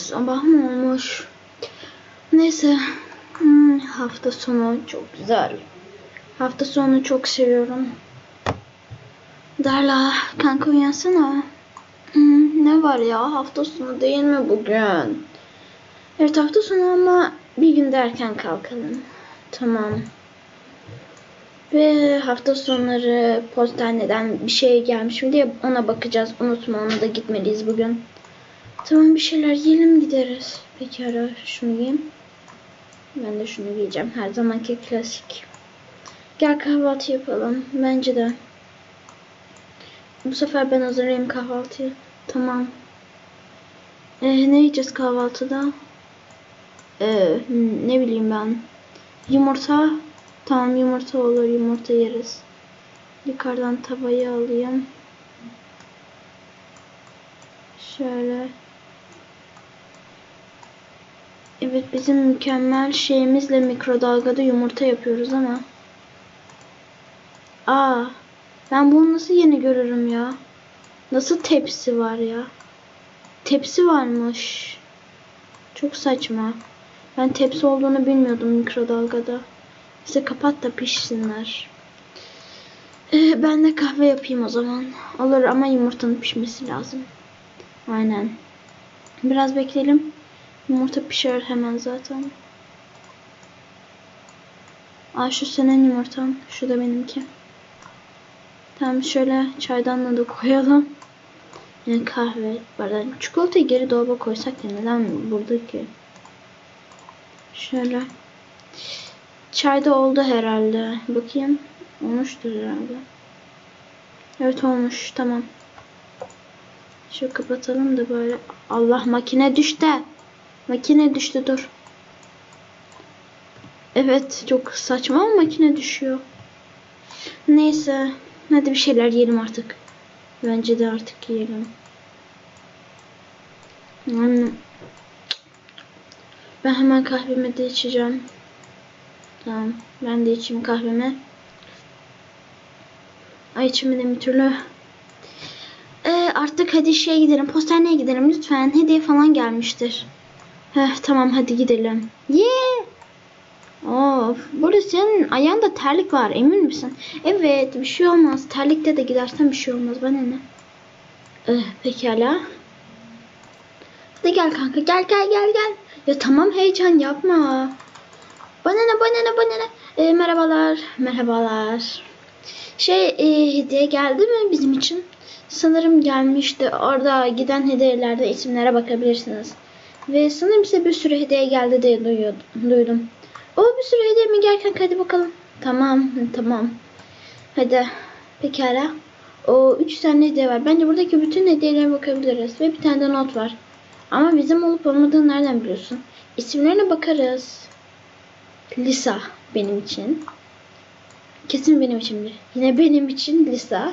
Sabah mı olmuş? Neyse. Hafta sonu çok güzel. Hafta sonunu çok seviyorum. Darla kanka uyansana. Ne var ya, hafta sonu değil mi bugün? Evet hafta sonu ama bir gün de erken kalkalım. Tamam. Ve hafta sonları postaneden bir şey gelmiş mi diye ona bakacağız. Unutma, ona da gitmeliyiz bugün. Tamam, bir şeyler yiyelim gideriz. Peki ara şunu giyeyim. Ben de şunu giyeceğim. Her zamanki klasik. Gel kahvaltı yapalım. Bence de. Bu sefer ben hazırlayayım kahvaltıyı. Tamam. Ne yiyeceğiz kahvaltıda? Ne bileyim ben. Yumurta. Tamam, yumurta olur. Yumurta yeriz. Yukarıdan tavayı alayım. Şöyle. Evet, bizim mükemmel şeyimizle mikrodalgada yumurta yapıyoruz ama. Ben bunu nasıl yeni görürüm ya? Nasıl tepsi var ya? Tepsi varmış. Çok saçma. Ben tepsi olduğunu bilmiyordum mikrodalgada. İşte kapat da pişsinler. Ben de kahve yapayım o zaman. Olur ama yumurtanın pişmesi lazım. Aynen. Biraz bekleyelim. Yumurta pişer hemen zaten. Şu senin yumurtan. Şu da benimki. Tamam, şöyle çaydanlığı da koyalım. Yani kahve bardağı. Çikolatayı geri dolaba koysak ya, neden buradaki? Şöyle. Çay da oldu herhalde. Bakayım. Olmuştur herhalde. Evet olmuş. Tamam. Şöyle kapatalım da böyle. Allah, makine düştü. Makine düştü, dur. Evet çok saçma ama makine düşüyor. Neyse. Hadi bir şeyler yiyelim artık. Bence de artık yiyelim. Ben hemen kahvemi de içeceğim. Tamam. Ben de içeyim kahvemi. Ay içemedim bir türlü. Artık hadi gidelim. Postaneye gidelim lütfen. Hediye falan gelmiştir. Tamam hadi gidelim. Of. Burada senin ayağında terlik var. Emin misin? Evet. Bir şey olmaz. Terlikte de gidersen bir şey olmaz. Bana ne? Pekala. Hadi gel kanka. Gel. Ya tamam, heyecan yapma. Bana ne? Merhabalar. Hediye geldi mi bizim için? Sanırım gelmişti. Orada giden hediyelerde isimlere bakabilirsiniz. Ve sanırım size bir sürü hediye geldi diye duydum. Bir sürü hediye mi? Gel kanka hadi bakalım. Tamam. Hadi. Pekala. 3 tane hediye var. Bence buradaki bütün hediyelere bakabiliriz. Ve bir tane de not var. Ama bizim olup olmadığını nereden biliyorsun? İsimlerine bakarız. Lisa benim için. Kesin benim içindir. Yine benim için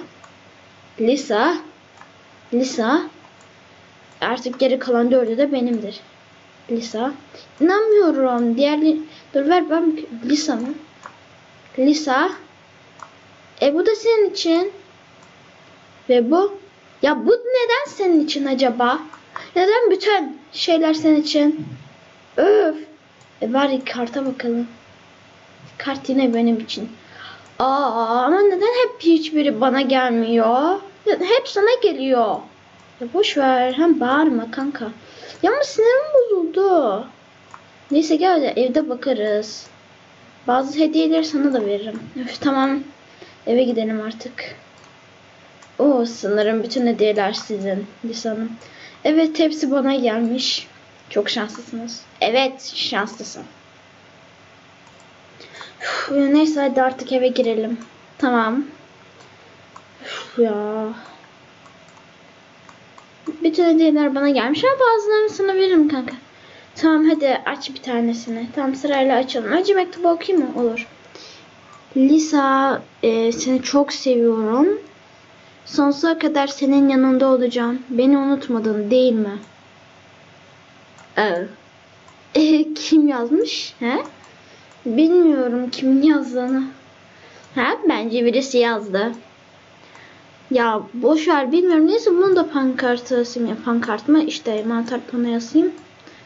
Lisa. Artık geri kalan 4'ü de benimdir. Lisa. İnanmıyorum. Dur ver ben. Lisa mı? Lisa. Bu da senin için. Ve bu. Ya bu neden senin için acaba? Neden bütün şeyler senin için? Öf. Bari karta bakalım. Kart yine benim için. Ama neden hep hiçbiri bana gelmiyor? Hep sana geliyor. Ya boş ver. Hem bağırma kanka. Ya ama sinirim bozuldu. Neyse gel de evde bakarız. Bazı hediyeleri sana da veririm. Tamam. Eve gidelim artık. Sanırım bütün hediyeler sizin Lisa Hanım. Evet, hepsi bana gelmiş. Çok şanslısınız. Evet, şanslısın. Neyse hadi artık eve girelim. Tamam. Ya. Bütün hediyeler bana gelmiş ama bazılarını sana veririm kanka. Tamam hadi aç bir tanesini. Tamam, sırayla açalım. Önce mektubu okuyayım mı? Olur. Lisa, seni çok seviyorum. Sonsuza kadar senin yanında olacağım. Beni unutmadın değil mi? Kim yazmış? Bilmiyorum kimin yazdığını. Bence birisi yazdı. Ya boşver, bilmiyorum. Neyse bunu da pankart asayım. Pankart mı? İşte mantar panoya asayım.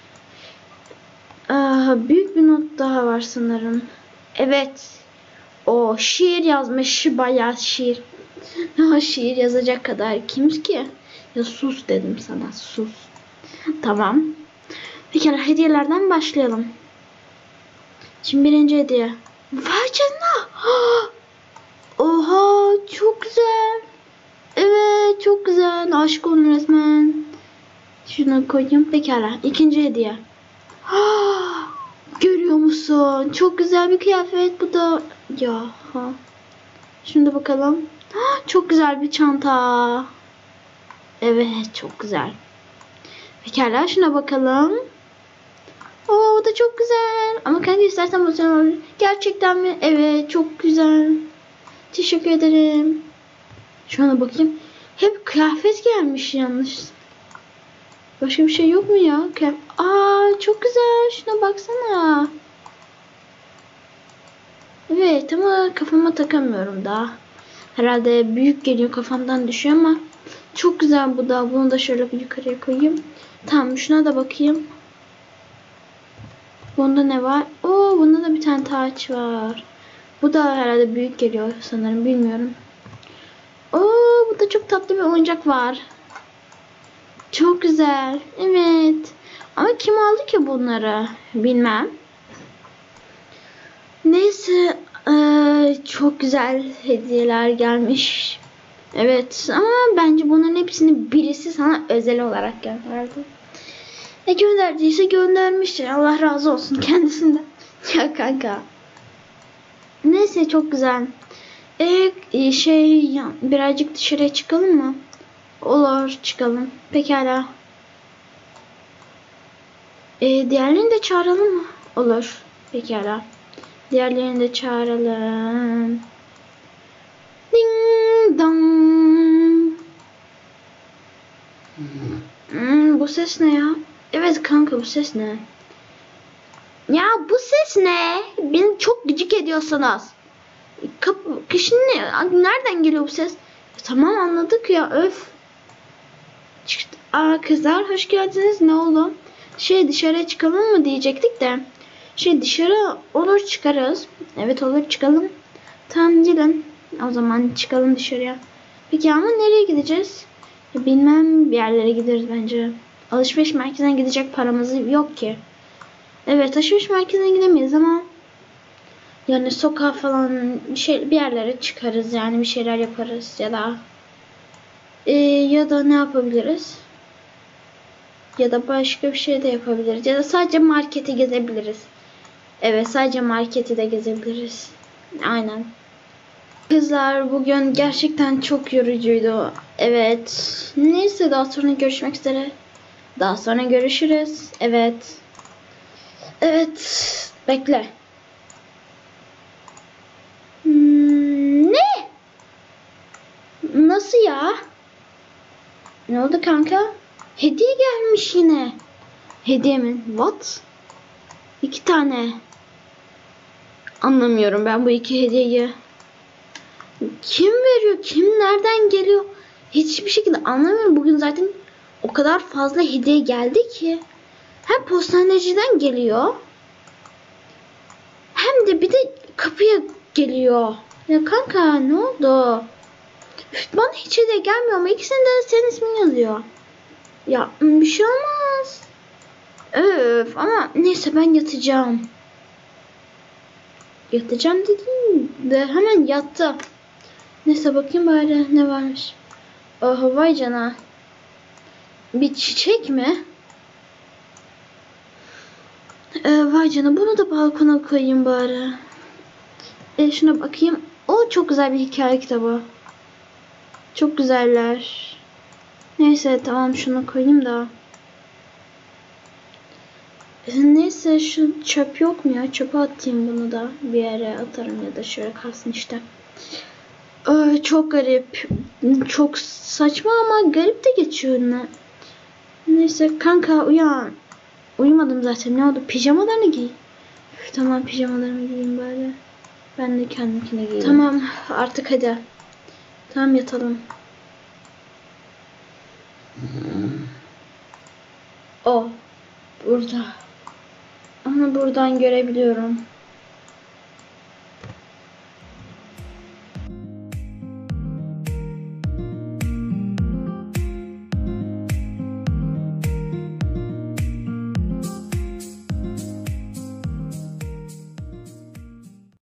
Büyük bir not daha var sanırım. Evet. O şiir yazmış. Bayağı şiir. Şiir yazacak kadar kimiz ki? Ya sus dedim sana. Sus. Tamam. Peki hediyelerden başlayalım. Şimdi birinci hediye. Vay canına. Oha çok güzel. Evet çok güzel. Aşık oldum resmen. Şunu koyayım. Pekala. İkinci hediye. Görüyor musun? Çok güzel bir kıyafet. Bu da ya. Şunu da bakalım. Çok güzel bir çanta. Evet çok güzel. Pekala şuna bakalım. O da çok güzel. Ama kanka istersen bu sana olur. Gerçekten mi? Evet çok güzel. Teşekkür ederim. Şuna bakayım. Hep kıyafet gelmiş yalnız. Başka bir şey yok mu ya? Çok güzel. Şuna baksana. Evet ama kafama takamıyorum daha. Herhalde büyük geliyor kafamdan düşüyor ama çok güzel bu da. Bunu da şöyle bir yukarıya koyayım. Tamam şuna da bakayım. Bunda ne var? Bunda da bir tane taç var. Bu da herhalde büyük geliyor sanırım. Bilmiyorum. Burada çok tatlı bir oyuncak var. Çok güzel. Evet. Ama kim aldı ki bunları? Bilmem. Neyse. Çok güzel hediyeler gelmiş. Evet. Ama bence bunların hepsini birisi sana özel olarak gönderdi. Ne gönderdiyse göndermiştir. Allah razı olsun kendisinden. Ya kanka. Neyse çok güzel. Birazcık dışarıya çıkalım mı? Olur çıkalım. Pekala. Diğerlerini de çağıralım mı? Olur. Pekala. Diğerlerini de çağıralım. Ding dong. Bu ses ne ya? Evet kanka bu ses ne? Ya bu ses ne? Beni çok gıcık ediyorsunuz. Şimdi nereden geliyor bu ses? Tamam anladık ya öf. Çıktı. Kızlar hoş geldiniz. Ne oldu? Dışarıya çıkalım mı diyecektik de. Dışarı olur çıkarız. Evet olur çıkalım. Tamam gelin. O zaman çıkalım dışarıya. Peki ama nereye gideceğiz? Bilmem bir yerlere gideriz bence. Alışveriş merkezine gidecek paramız yok ki. Evet alışveriş merkezine gidemeyiz ama yani sokağa falan bir yerlere çıkarız yani bir şeyler yaparız ya da ne yapabiliriz? Ya da başka bir şey de yapabiliriz. Ya da sadece marketi gezebiliriz. Evet sadece marketi de gezebiliriz. Aynen. Kızlar bugün gerçekten çok yorucuydu. Evet. Neyse daha sonra görüşmek üzere. Daha sonra görüşürüz. Evet. Evet. Bekle. Ne? Nasıl ya? Ne oldu kanka? Hediye gelmiş yine. Hediye mi? What? 2 tane. Anlamıyorum ben bu 2 hediyeyi. Kim veriyor? Kim nereden geliyor? Hiçbir şekilde anlamıyorum. Bugün zaten o kadar fazla hediye geldi ki. Hem postaneciden geliyor. Hem de bir de kapıya geliyor. Ya kanka ne oldu? Bana hiç hediye gelmiyor ama ikisinde de senin ismin yazıyor. Ya bir şey olmaz. Öf ama neyse ben yatacağım. Yatacağım dedim de hemen yattı. Neyse bakayım bari ne varmış. Oha vay cana. Bir çiçek mi? Vay cana bunu da balkona koyayım bari. Şuna bakayım. O çok güzel bir hikaye kitabı. Çok güzeller. Neyse tamam şunu koyayım da. Neyse şu çöp yok mu ya? Çöpe atayım bunu da. Bir yere atarım ya da şöyle kalsın işte. Çok garip. Çok saçma ama garip de geçiyor ne? Neyse kanka uyan. Uyumadım zaten ne oldu? Pijamalarını giy. Tamam pijamalarımı giyeyim bari. Ben de kendimkini giyeyim. Tamam artık hadi. Tamam yatalım. O burada. Ama Buradan görebiliyorum.